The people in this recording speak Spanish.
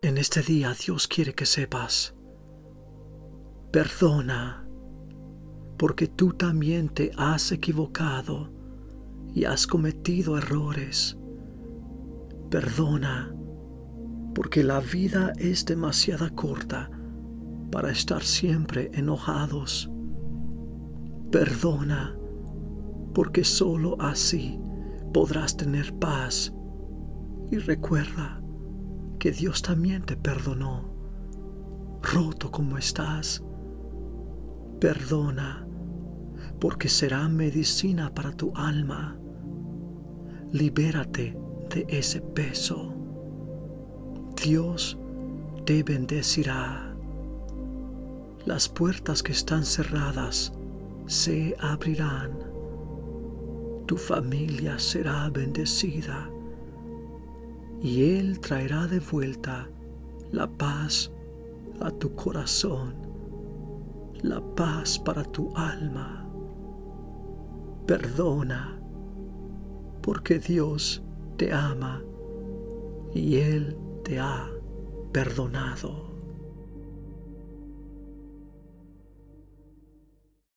En este día Dios quiere que sepas, perdona, porque tú también te has equivocado y has cometido errores. Perdona, porque la vida es demasiado corta para estar siempre enojados. Perdona, porque solo así podrás tener paz. Y recuerda que Dios también te perdonó, roto como estás. Perdona, porque será medicina para tu alma. Libérate de ese peso. Dios te bendecirá. Las puertas que están cerradas se abrirán. Tu familia será bendecida. Y Él traerá de vuelta la paz a tu corazón, la paz para tu alma. Perdona, porque Dios te ama y Él te ha perdonado.